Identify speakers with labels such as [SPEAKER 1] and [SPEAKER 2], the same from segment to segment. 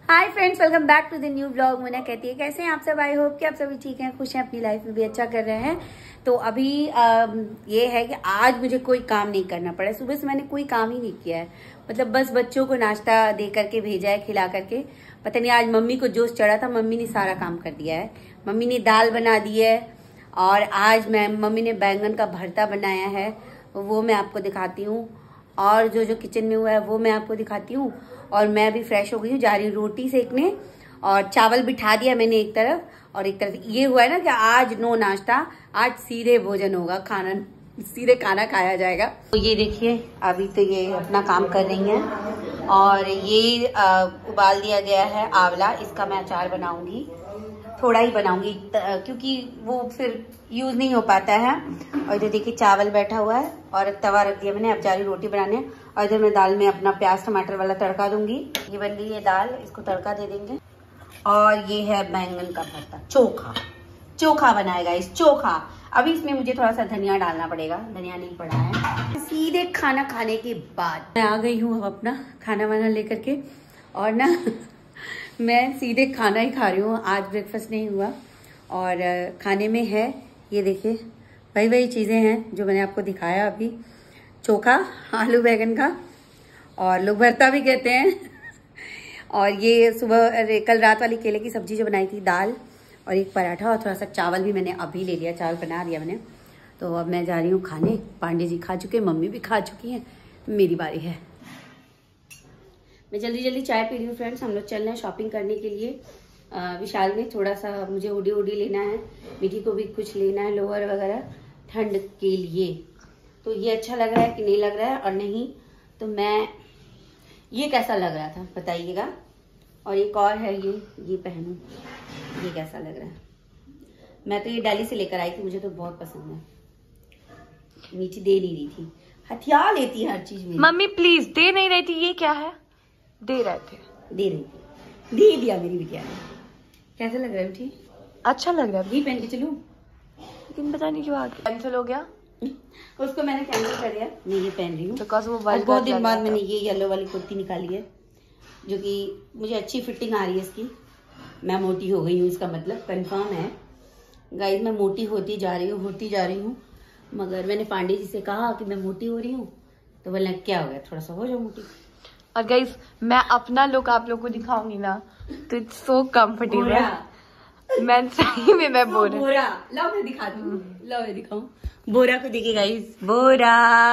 [SPEAKER 1] Hi friends, welcome back to the new vlog. Munna कहती है कैसे हैं आप सब। आई होप कि आप सभी ठीक हैं, खुश हैं, अपनी लाइफ में भी अच्छा कर रहे हैं। तो अभी ये है कि आज मुझे कोई काम नहीं करना पड़ा। सुबह से मैंने कोई काम ही नहीं किया है, मतलब बस बच्चों को नाश्ता दे करके भेजा है, खिला करके। पता नहीं आज मम्मी को जोश चढ़ा था, मम्मी ने सारा काम कर दिया है। मम्मी ने दाल बना दी है और आज मम्मी ने बैंगन का भरता बनाया है, वो मैं आपको दिखाती हूँ। और जो जो किचन में हुआ है वो मैं आपको दिखाती हूँ। और मैं भी फ्रेश हो गई हूँ, जा रही हूँ रोटी सेकने। और चावल बिठा दिया मैंने एक तरफ, और एक तरफ ये हुआ है ना कि आज नो नाश्ता, आज सीधे भोजन होगा, सीधे खाना खाया जाएगा। तो ये देखिए अभी तो ये अपना काम कर रही हैं। और ये उबाल दिया गया है आंवला, इसका मैं अचार बनाऊंगी। थोड़ा ही बनाऊंगी क्योंकि वो फिर यूज नहीं हो पाता है। और इधर देखिए चावल बैठा हुआ है और तवा रख दिया मैंने, अब जा रही रोटी बनाने। और इधर मैं दाल में अपना प्याज टमाटर वाला तड़का दूंगी। ये बन रही है दाल, इसको तड़का दे देंगे। और ये है बैंगन का भरता, चोखा बनाएगा इस चोखा। अभी इसमें मुझे थोड़ा सा धनिया डालना पड़ेगा, धनिया नहीं पड़ा है। सीधे खाना खाने के बाद मैं आ गई हूँ अपना खाना वाना लेकर के। और ना मैं सीधे खाना ही खा रही हूँ, आज ब्रेकफास्ट नहीं हुआ। और खाने में है ये देखिए वही चीज़ें हैं जो मैंने आपको दिखाया अभी। चोखा आलू बैंगन का, और लोग भरता भी कहते हैं। और ये सुबह कल रात वाली केले की सब्जी जो बनाई थी, दाल और एक पराठा और थोड़ा सा चावल भी मैंने अभी ले लिया, चावल बना दिया मैंने। तो अब मैं जा रही हूँ खाने। पांडे जी खा चुके, मम्मी भी खा चुकी हैं, मेरी बारी है। मैं जल्दी जल्दी चाय पी रही हूँ फ्रेंड्स। हम लोग चल रहे हैं शॉपिंग करने के लिए विशाल में। थोड़ा सा मुझे हुडी लेना है, मिठी को भी कुछ लेना है, लोअर वगैरह ठंड के लिए। तो ये अच्छा लग रहा है कि नहीं लग रहा है, और नहीं तो मैं ये कैसा लग रहा था बताइएगा। और एक और है ये पहनूं, ये कैसा लग रहा है। मैं तो ये दिल्ली से लेकर आई थी, मुझे तो बहुत पसंद है। मीठी दे नहीं रही थी, हथियार लेती है हर चीज में।
[SPEAKER 2] मम्मी प्लीज, दे नहीं रही थी, ये क्या है? दे रहे थे,
[SPEAKER 1] दे रही थी, दे दिया मेरी बिटिया ने। कैसा लग रहा है बेटी?
[SPEAKER 2] अच्छा लग रहा है।
[SPEAKER 1] ये पहन के चलूं?
[SPEAKER 2] लेकिन पता नहीं क्यों आगे कैंसिल हो गया।
[SPEAKER 1] उसको मैंने कैंसिल कर दिया, मैं ये पहन रही हूँ।
[SPEAKER 2] बिकॉज वो
[SPEAKER 1] बहुत दिन बाद मैंने ये येलो वाली कुर्ती निकाली है, जो कि मुझे अच्छी फिटिंग आ रही है इसकी। मैं मोटी हो गई हूँ, इसका मतलब कंफर्म है गाइस, मैं मोटी होती जा रही हूँ। मगर मैंने पांडे जी से कहा कि मैं मोटी हो रही हूँ, तो बोला क्या हो गया, थोड़ा सा हो जाओ मोटी।
[SPEAKER 2] और गाइस मैं अपना लुक आप लोग को दिखाऊंगी ना, तो इट्स सो कंफर्टेबल। मैं सही में मैं बोरा
[SPEAKER 1] लाओ मैं दिखा दूँ, लाओ मैं दिखाऊं। बोरा को देखिए गाइस, बोरा।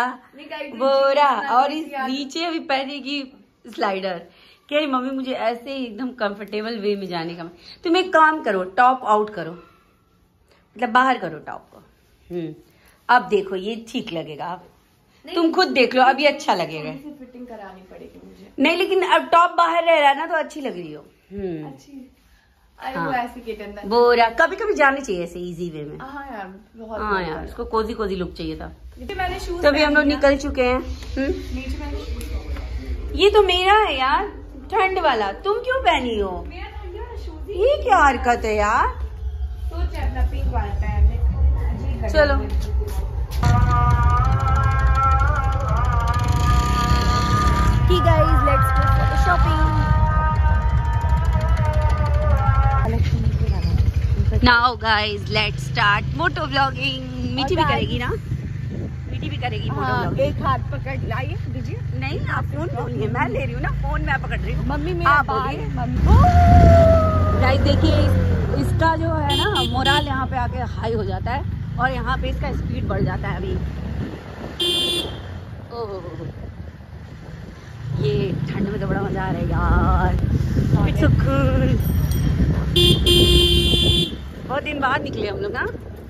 [SPEAKER 1] और इस नीचे अभी पहनेगी स्लाइडर। क्या मम्मी मुझे ऐसे ही एकदम कंफर्टेबल वे में जाने का। तुम एक काम करो, टॉप आउट करो, मतलब बाहर करो टॉप को। अब देखो ये ठीक लगेगा। अब तुम खुद देख लो, अभी अच्छा लगेगा।
[SPEAKER 2] फिटिंग करानी पड़ेगी मुझे।
[SPEAKER 1] नहीं लेकिन अब टॉप बाहर रह रहा है ना, तो अच्छी लग रही हो।
[SPEAKER 2] अच्छी। अरे वो ऐसे किटन
[SPEAKER 1] बोरा कभी कभी जाने चाहिए ऐसे इजी वे में।
[SPEAKER 2] हाँ यार, बहुत।
[SPEAKER 1] हाँ यार, उसको कोजी लुक चाहिए था।
[SPEAKER 2] मैंने शूज
[SPEAKER 1] तो अभी हम लोग निकल चुके हैं। ये तो मेरा है यार, ठंड वाला। तुम क्यों पहनी हो? ये क्या हरकत है यार।
[SPEAKER 2] सोच अपना पिंक वाला पहन।
[SPEAKER 1] चलो guys, let's go for the shopping. Now guys let's start moto vlogging. Meethi भी करेगी ना, मीठी भी करेगी मोटो व्लॉगिंग।
[SPEAKER 2] एक हाथ पकड़ लाइए, दीजिए।
[SPEAKER 1] नहीं आप फोन बोलिए, मैं ले रही हूँ ना फोन, मैं पकड़ रही हूँ।
[SPEAKER 2] मम्मी में
[SPEAKER 1] आप बोलिए। गाइस देखिए इसका जो है ना मोराल यहाँ पे आके हाई हो जाता है, और यहाँ पे इसका स्पीड बढ़ जाता है। अभी ये ठंड में तो बड़ा मजा आ रहा है यार। It's so cool। बहुत दिन बाद निकले हम लोग। हाँ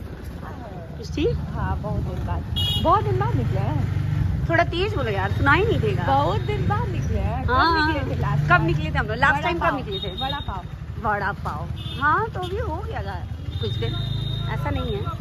[SPEAKER 2] हाँ, बहुत दिन बाद निकले हैं।
[SPEAKER 1] थोड़ा तेज बोलो यार, सुनाई नहीं देगा।
[SPEAKER 2] बहुत दिन बाद निकले हैं।
[SPEAKER 1] कब निकले थे हम लोग? लास्ट टाइम कब निकले थे?
[SPEAKER 2] वड़ा पाव।
[SPEAKER 1] हाँ तो अभी हो गया कुछ दिन, ऐसा नहीं है।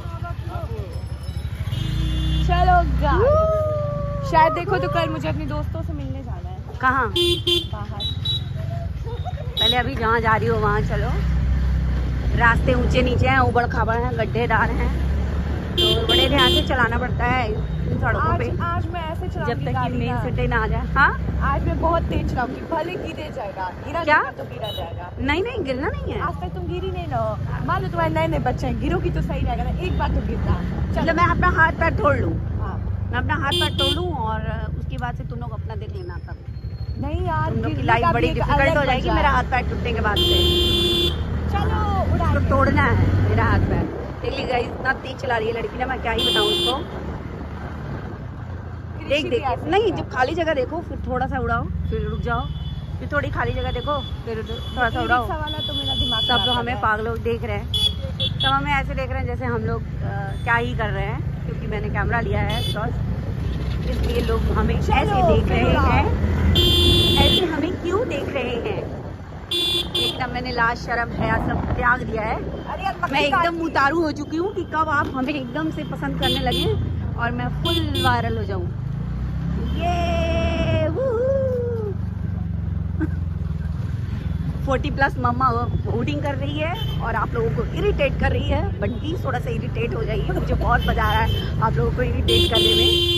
[SPEAKER 2] चलो शायद देखो तो कल मुझे अपने दोस्तों से मिलने जाना है।
[SPEAKER 1] कहाँ?
[SPEAKER 2] बाहर।
[SPEAKER 1] पहले अभी जहाँ जा रही हो वहाँ चलो। रास्ते ऊंचे नीचे हैं, उबड़ खाबड़ हैं, गड्ढेदार हैं, तो बड़े ध्यान से चलाना पड़ता है। इन सड़कों पे
[SPEAKER 2] आज मैं ऐसे
[SPEAKER 1] जब तक कि मेन सिटी ना आ जाए। हाँ
[SPEAKER 2] आज मैं बहुत तेज चलाऊंगी, भले गिरे जाएगा, गिरा
[SPEAKER 1] क्या
[SPEAKER 2] तो गिरा जाएगा।
[SPEAKER 1] नहीं नहीं गिरना नहीं है।
[SPEAKER 2] आज तक तुम गिरी नहीं ना, मान लो तुम्हारे नए नए बच्चे हैं, गिरोगी तो सही रहेगा ना, एक बार तो गिरना।
[SPEAKER 1] चलो मैं अपना हाथ पैर तोड़ लूँ।
[SPEAKER 2] हाँ
[SPEAKER 1] मैं अपना हाथ पैर तोड़ लूँ और उसके बाद से तुम लोग अपना देख लेना। तब
[SPEAKER 2] नहीं यार,
[SPEAKER 1] तुम लोग की लाइफ बड़ी डिफिकल्ट हो जाएगी मेरा हाथ पैर टूटने के बाद से।
[SPEAKER 2] चलो उड़ा
[SPEAKER 1] तो तोड़ना है मेरा हाथ पैर। देखिए गाइस इतना तेज चला रही है लड़की ना, मैं क्या ही बताऊँ उसको। देख देख नहीं, जब खाली जगह देखो फिर थोड़ा सा उड़ाओ, फिर रुक जाओ, फिर थोड़ी खाली जगह देखो, फिर थोड़ा सा उड़ाओ।
[SPEAKER 2] तो मेरा दिमाग
[SPEAKER 1] सब हमें पागल लोग देख रहे हैं, सब हमें ऐसे देख रहे हैं जैसे हम लोग क्या ही कर रहे हैं, क्योंकि मैंने कैमरा लिया है इसलिए लोग हमें ऐसे देख रहे हैं। ऐसे हमें क्यों देख रहे हैं? एकदम मैंने लाज शर्म हया सब त्याग दिया है। मैं एकदम उतारू हो चुकी हूँ कि कब आप हमें एकदम से पसंद करने लगे और मैं फुल वायरल हो जाऊँ। ये 40+ मम्मा होर्डिंग कर रही है और आप लोगों को इरिटेट कर रही है। बंटी थोड़ा सा इरिटेट हो जाइए, मुझे बहुत मजा आ रहा है आप लोगों को इरिटेट करने में।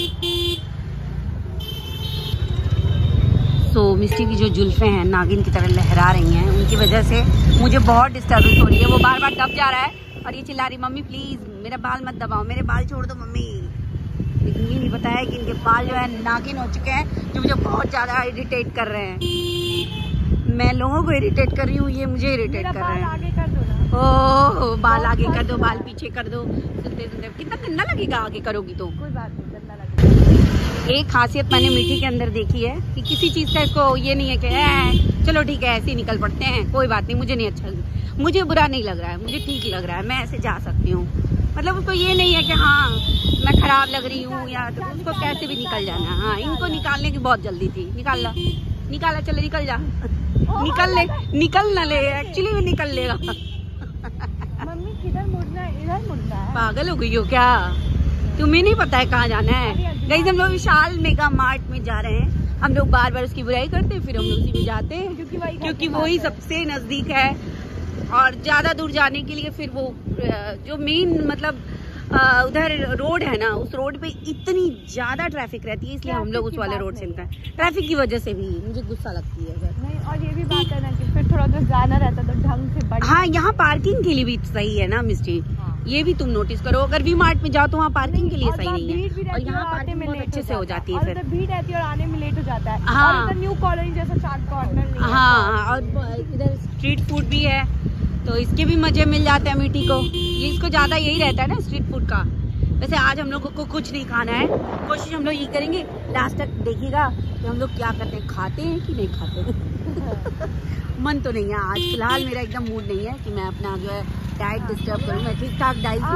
[SPEAKER 1] तो मिस्टी की जो जुल्फे हैं नागिन की तरह लहरा रही हैं, उनकी वजह से मुझे बहुत डिस्टर्बेंस हो रही है। वो बार बार दब जा रहा है और ये चिल्ला रही मम्मी प्लीज मेरा बाल मत दबाओ, मेरे बाल छोड़ दो मम्मी। लेकिन ये नहीं पता है कि इनके बाल जो है नागिन हो चुके हैं, जो मुझे बहुत ज्यादा इरिटेट कर रहे हैं। मैं लोगों को इरिटेट कर रही हूँ, ये मुझे इरिटेट कर रहे हैं।
[SPEAKER 2] आगे कर दो ना।
[SPEAKER 1] ओह बाल आगे कर दो, बाल पीछे कर दो। सुनते सुनते कितना गंदा लगेगा आगे करोगी तो।
[SPEAKER 2] कोई बात नहीं, गंदा लगेगा।
[SPEAKER 1] एक खासियत मैंने मीठी के अंदर देखी है कि किसी चीज का इसको ये नहीं है कि चलो ठीक है ऐसे ही निकल पड़ते हैं, कोई बात नहीं, मुझे नहीं अच्छा, मुझे बुरा नहीं लग रहा है, मुझे ठीक लग रहा है, मैं ऐसे जा सकती हूँ। मतलब उसको ये नहीं है कि हाँ मैं खराब लग रही हूँ या तो उसको कैसे भी निकल जाना। हाँ इनको निकालने की बहुत जल्दी थी, निकाला चले निकल जा, निकल ना ले, एक्चुअली भी निकल लेगा।
[SPEAKER 2] मम्मी किधर मुड़ना है? इधर मुड़ना है।
[SPEAKER 1] पागल हो गई हो क्या? तुम्हें नहीं पता है कहाँ जाना है? गाइस हम लोग विशाल मेगा मार्ट में जा रहे हैं। हम लोग बार बार उसकी बुराई करते हैं, फिर हम लोग उसी में जाते हैं क्योंकि वही सबसे नजदीक है। और ज्यादा दूर जाने के लिए फिर वो जो मेन मतलब उधर रोड है ना, उस रोड पे इतनी ज्यादा ट्रैफिक रहती है, इसलिए हम लोग उस वाले रोड से निकलते हैं। ट्रैफिक की वजह से भी मुझे गुस्सा लगती है
[SPEAKER 2] नहीं। और ये भी बात है ना कि फिर थोड़ा दूर जाना रहता तो ढंग से
[SPEAKER 1] हाँ यहाँ पार्किंग के लिए भी सही है ना मिस्टी। हाँ। ये भी तुम नोटिस करो, अगर वी मार्ट में जाओ तो वहाँ पार्किंग के लिए सही नहीं है और यहाँ पार्किंग बहुत अच्छे से हो जाती है। फिर
[SPEAKER 2] भीड़ रहती है और आने में लेट हो जाता है।
[SPEAKER 1] हाँ
[SPEAKER 2] और न्यू कॉलोनी जैसा चाट कॉर्नर
[SPEAKER 1] हाँ, और इधर स्ट्रीट फूड भी है तो इसके भी मजे मिल जाते हैं मीठी को। ये इसको ज्यादा यही रहता है ना स्ट्रीट फूड का। वैसे आज हम लोगों को कुछ नहीं खाना है, कोशिश हम लोग ये करेंगे लास्ट तक देखिएगा कि हम लोग क्या करते हैं, खाते हैं कि नहीं खाते। मन तो नहीं है आज फिलहाल, मेरा एकदम मूड नहीं है कि मैं अपना जो है डाइट डिस्टर्ब करूँ। मैं ठीक ठाक डाइट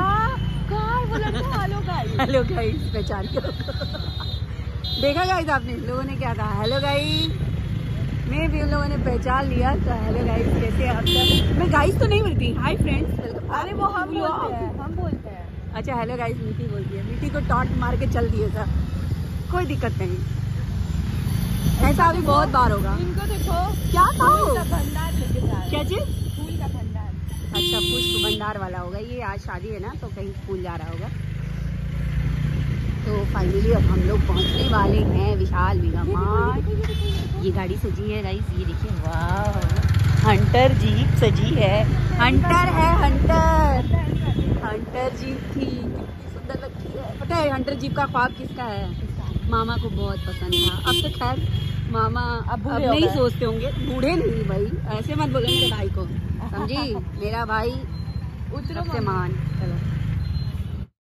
[SPEAKER 1] हेलो गाइस पहचान देखा गाइस आपने लोगों ने क्या कहा, हेलो गाइस। मैं भी उन लोगों ने पहचान लिया तो हेलो गाइस कैसे आप। मैं गाइस तो नहीं बोलती, हाय फ्रेंड्स।
[SPEAKER 2] अरे वो हम बोलते हैं।
[SPEAKER 1] अच्छा हेलो गाइस मीठी बोलती है, मीठी को टॉन्ट मार के चल दिए सर, कोई दिक्कत नहीं, ऐसा भी बहुत बार होगा।
[SPEAKER 2] इनको देखो
[SPEAKER 1] क्या खाओ
[SPEAKER 2] भंडार लेके जा रहे हैं।
[SPEAKER 1] क्या चीज?
[SPEAKER 2] फूल का भंडार।
[SPEAKER 1] अच्छा पुष्प भंडार वाला होगा ये, आज शादी है ना तो कहीं फूल जा रहा होगा। तो फाइनली अब हम लोग पहुंचने वाले हैं विशाल मेगा मार्ट। ये गाड़ी सजी है गाइस, ये देखिए वाह, हंटर जीप सजी है, हंटर है हंटर जीप थी, कितनी सुंदर लगती है। पता है हंटर जीप का ख्वाब किसका है? मामा को बहुत पसंद था। अब तो खैर मामा अब नहीं सोचते होंगे, बूढ़े नहीं भाई, ऐसे मत बोलो मेरे भाई को, समझी? मेरा भाई सबसे मान। चलो